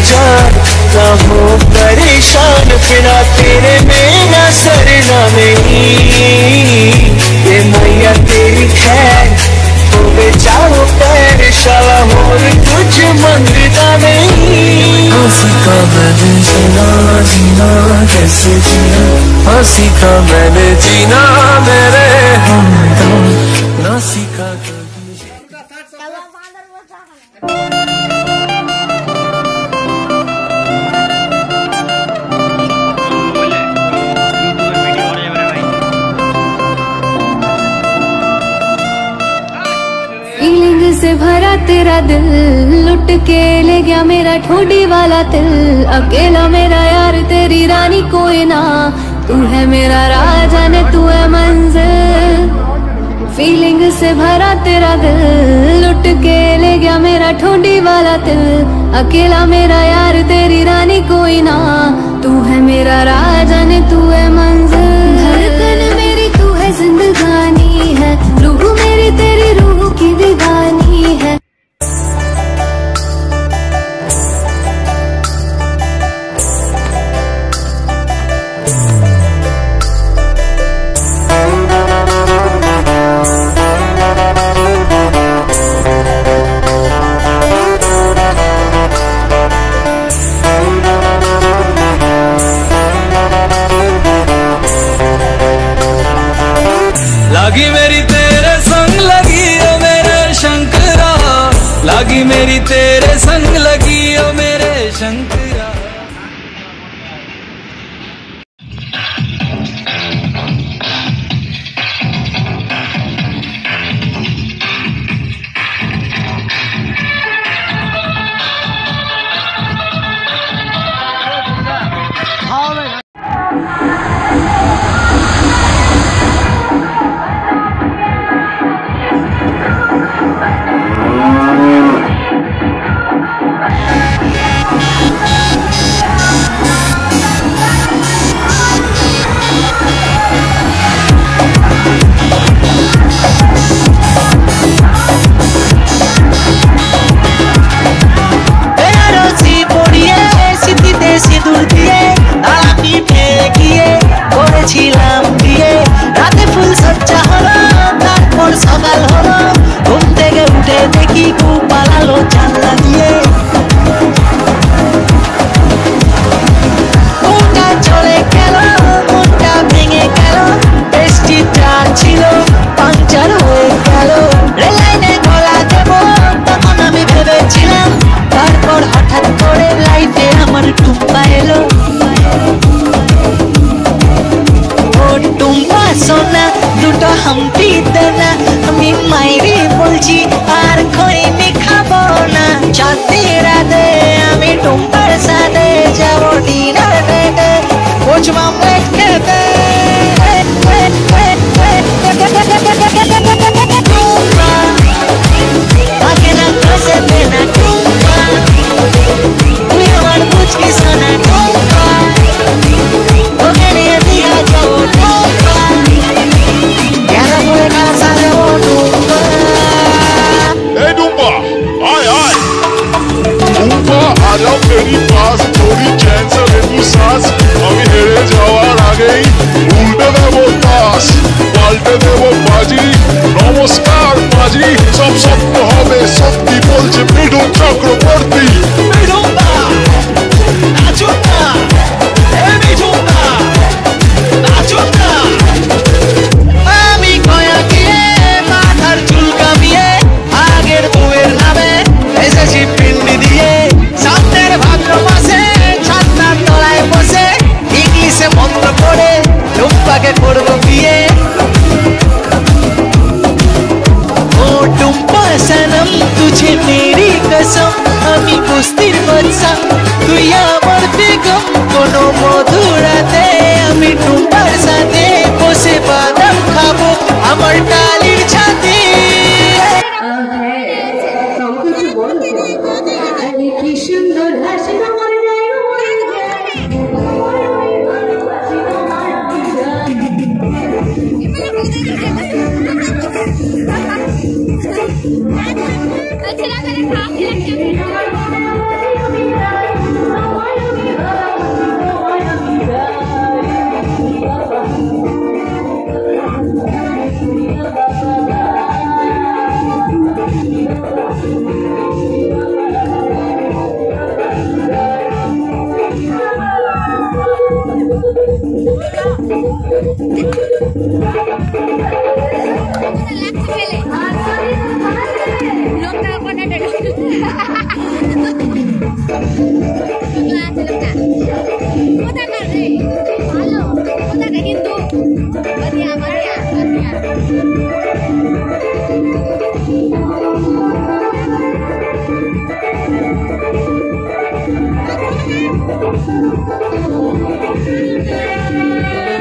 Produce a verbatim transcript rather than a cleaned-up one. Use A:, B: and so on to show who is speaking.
A: जान ना हो परेशान, बिना तेरे मेरा सरना नहीं। ये मैया तेरी खैर होवे चाहो पैर, शाला होर कुछ मंगता नहीं। हंसी का मैंने जीना जीना कैसे जीना, हंसी का मैंने जीना मेरे हमदम ना सीखा कभी।
B: फीलिंग से भरा तेरा दिल, लुट के ले गया मेरा ठोडी वाला दिल। अकेला मेरा यार तेरी रानी कोई ना, तू है मेरा राजा ने तू है मंजिल। फीलिंग से भरा तेरा दिल, लुट के ले गया मेरा ठोडी वाला दिल। अकेला मेरा यार तेरी रानी कोई ना, तू है मेरा राजा ने तू है मंजिल। धड़कन मेरी तू है जिंदगानी है, रूह मेरी तेरी रूह की दीवानी है।
A: लागी मेरी तेरे संग लगी ओ मेरे शंकरा, लागी मेरी तेरे संग लगी ओ मेरे शंकरा।
C: तेरी पास थोड़ी चैन से ले तू सांस, अभी हेरे जवार आ गई, उल्टे दे वो ताश, पाल्टे दे वो बाजी। नमस्कार बाजी, सब सत्य হবে সত্যি বলছে মিঠুন চক্রবর্তী। মিঠুন দা নাচুন না, এ মিঠুন দা নাচুন না। আমি কয়া গিয়ে মাথার চুল কামিয়ে আগের বউয়ের নামে এসেছি পিন্ডি দিয়ে। সামনের ভাদ্র মাসে ছাদনার তলায় বসে ইংলিশে মন্ত্র পড়ে টুম্পাকে করব বিয়ে। ও টুম্পা সনম তুঝে মেরি কসম, আমি কুস্তির বাদশা তুই আমার বেগম। কোনো মধুরাতে আমি টুম্পার সাথে বসে বাদাম খাবো আমার টালির ছাদে। কি সুন্দর হাসি
B: Thank you.